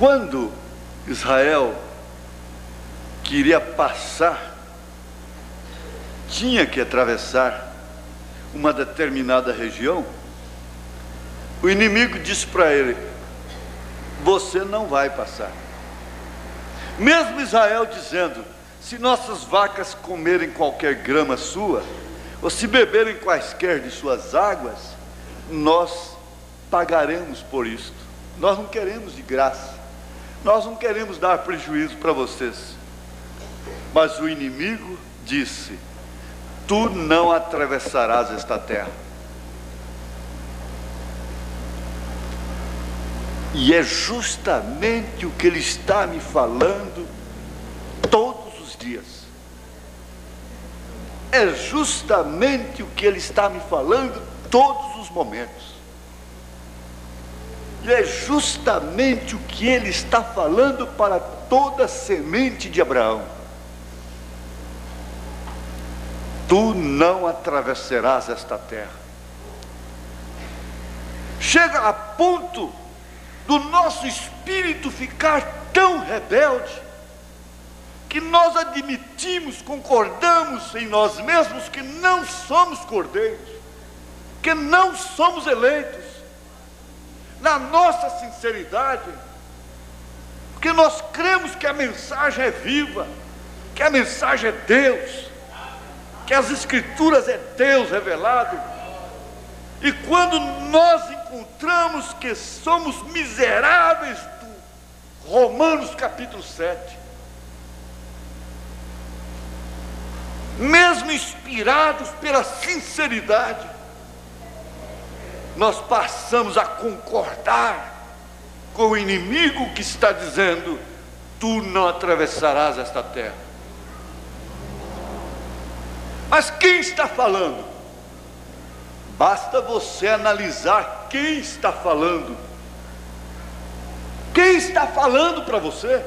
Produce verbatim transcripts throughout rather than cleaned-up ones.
Quando Israel queria passar, tinha que atravessar uma determinada região, o inimigo disse para ele: você não vai passar. Mesmo Israel dizendo: se nossas vacas comerem qualquer grama sua, ou se beberem quaisquer de suas águas, nós pagaremos por isto. Nós não queremos de graça, nós não queremos dar prejuízo para vocês. Mas o inimigo disse: tu não atravessarás esta terra. E é justamente o que ele está me falando todos os dias. É justamente o que ele está me falando todos os momentos. E é justamente o que ele está falando para toda a semente de Abraão. Tu não atravessarás esta terra. Chega a ponto do nosso espírito ficar tão rebelde, que nós admitimos, concordamos em nós mesmos que não somos cordeiros, que não somos eleitos, na nossa sinceridade, porque nós cremos que a mensagem é viva, que a mensagem é Deus, que as Escrituras é Deus revelado. E quando nós encontramos que somos miseráveis, do Romanos capítulo sete, mesmo inspirados pela sinceridade, nós passamos a concordar com o inimigo que está dizendo: tu não atravessarás esta terra. Mas quem está falando? Basta você analisar quem está falando. Quem está falando para você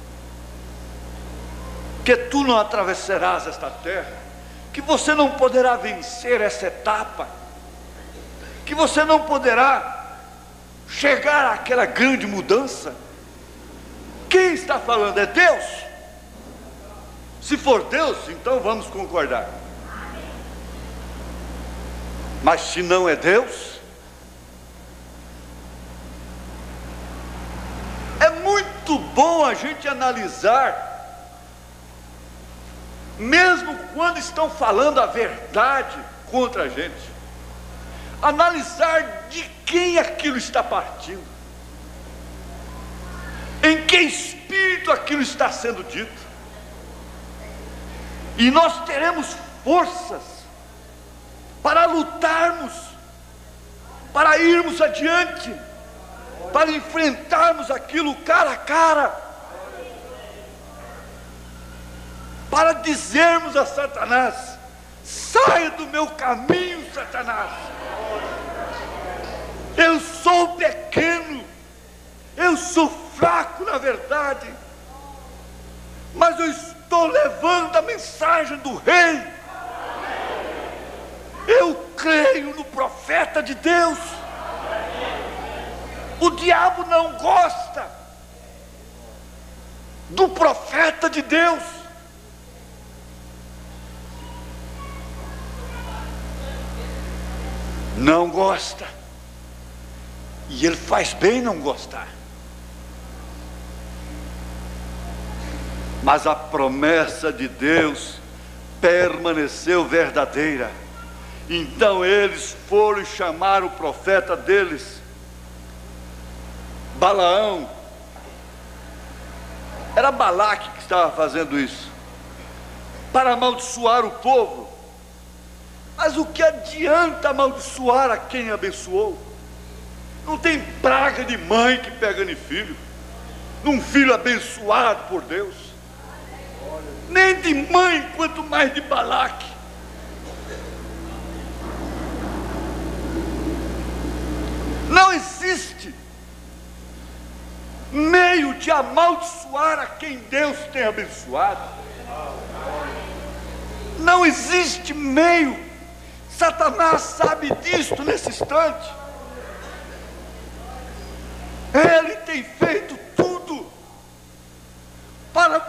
que tu não atravessarás esta terra, que você não poderá vencer essa etapa, que você não poderá chegar àquela grande mudança? Quem está falando? É Deus? Se for Deus, então vamos concordar. Mas se não é Deus, é muito bom a gente analisar, mesmo quando estão falando a verdade contra a gente, analisar de quem aquilo está partindo, em que espírito aquilo está sendo dito, e nós teremos forças para lutarmos, para irmos adiante, para enfrentarmos aquilo cara a cara, para dizermos a Satanás: saia do meu caminho, Satanás. Eu sou pequeno, eu sou fraco na verdade, mas eu estou levando a mensagem do Rei. Eu creio no profeta de Deus. O diabo não gosta do profeta de Deus. Não gosta. E ele faz bem não gostar. Mas a promessa de Deus permaneceu verdadeira. Então eles foram chamar o profeta deles, Balaão. Era Balaque que estava fazendo isso, para amaldiçoar o povo. Mas o que adianta amaldiçoar a quem abençoou? Não tem praga de mãe que pega em filho, num filho abençoado por Deus, nem de mãe, quanto mais de Balaque. Não existe meio de amaldiçoar a quem Deus tem abençoado. Não existe meio. Satanás sabe disto nesse instante. Ele tem feito tudo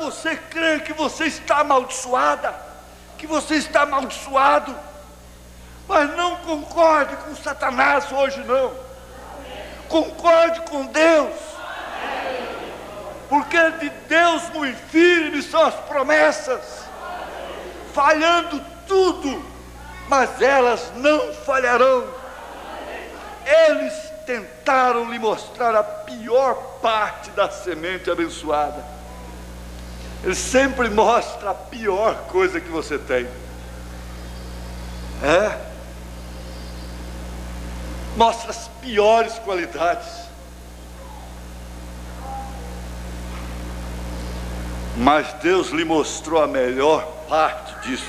você crer que você está amaldiçoada, que você está amaldiçoado. Mas não concorde com Satanás hoje não. Concorde com Deus. Porque de Deus muito firme são as promessas. Falhando tudo, mas elas não falharão. Eles tentaram lhe mostrar a pior parte da semente abençoada. Ele sempre mostra a pior coisa que você tem. É? Mostra as piores qualidades. Mas Deus lhe mostrou a melhor parte disso.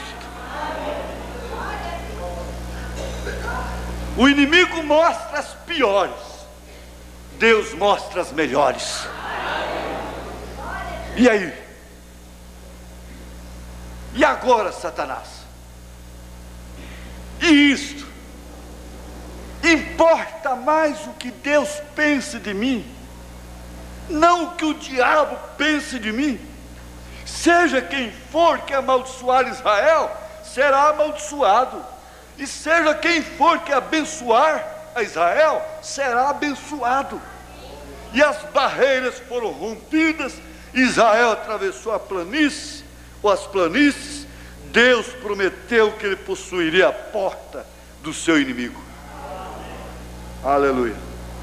O inimigo mostra as piores, Deus mostra as melhores. E aí? E agora, Satanás? E isto? Importa mais o que Deus pense de mim, não o que o diabo pense de mim. Seja quem for que amaldiçoar Israel, será amaldiçoado. E seja quem for que abençoar a Israel, será abençoado. E as barreiras foram rompidas, Israel atravessou a planície, ou as planícies. Deus prometeu que ele possuiria a porta do seu inimigo. Aleluia.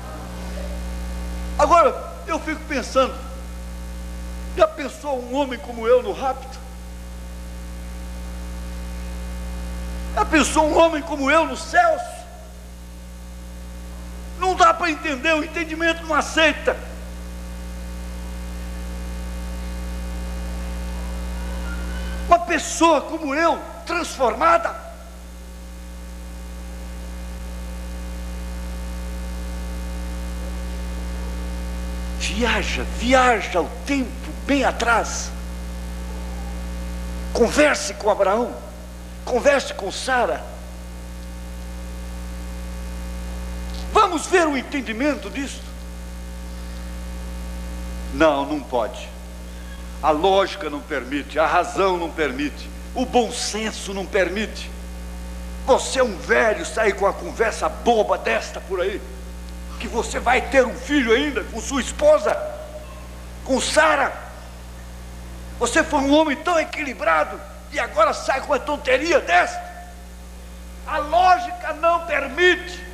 Agora, eu fico pensando, já pensou um homem como eu no rapto? Já pensou um homem como eu nos céus? Não dá para entender, o entendimento não aceita. Uma pessoa como eu, transformada. Viaja, viaja o tempo bem atrás. Converse com Abraão. Converse com Sara. Vamos ver o entendimento disso? Não, não pode. A lógica não permite, a razão não permite, o bom senso não permite. Você é um velho sair com uma conversa boba desta por aí, que você vai ter um filho ainda com sua esposa, com Sara. Você foi um homem tão equilibrado e agora sai com uma tonteria desta. A lógica não permite.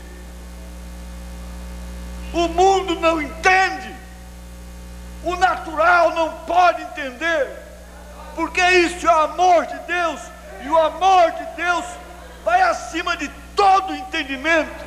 O mundo não entende. O natural não pode entender. Porque isso é o amor de Deus. E o amor de Deus vai acima de todo entendimento.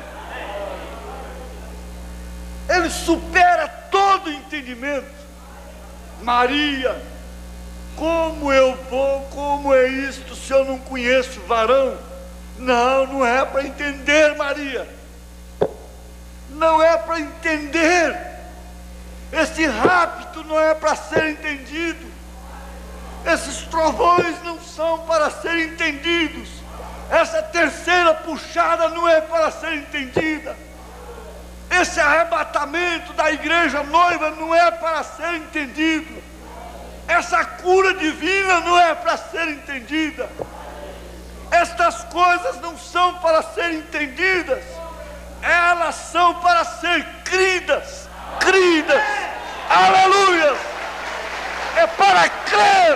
Ele supera todo entendimento. Maria, como eu vou, como é isto, se eu não conheço varão? Não, não é para entender, Maria. Não é para entender. Esse rapto não é para ser entendido. Esses trovões não são para serem entendidos. Essa terceira puxada não é para ser entendida. Esse arrebatamento da igreja noiva não é para ser entendido. Essa cura divina não é para ser entendida. Estas coisas não são para serem entendidas. Elas são para ser cridas. Cridas. Aleluia. É para crer.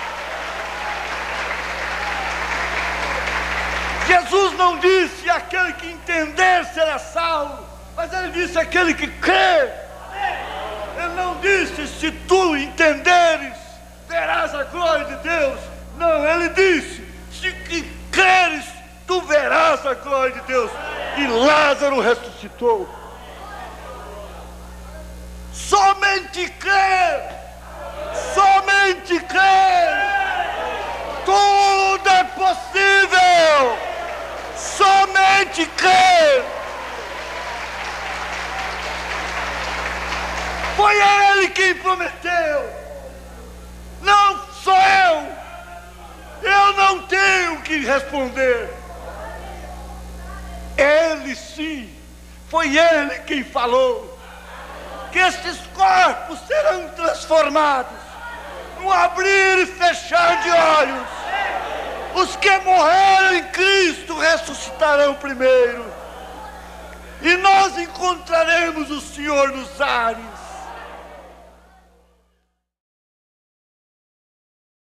Jesus não disse aquele que entender será salvo, mas ele disse aquele que crê. Ele não disse se tu entenderes verás a glória de Deus. Não, ele disse se que creres tu verás a glória de Deus. E Lázaro ressuscitou. Somente crer. Somente crer. Tudo é possível. Somente crer. Foi Ele quem prometeu. Não sou eu. Eu não tenho que responder. Ele sim. Foi Ele quem falou que estes corpos serão transformados. Não num abrir e fechar de olhos. Os que morreram em Cristo ressuscitarão primeiro. E nós encontraremos o Senhor nos ares.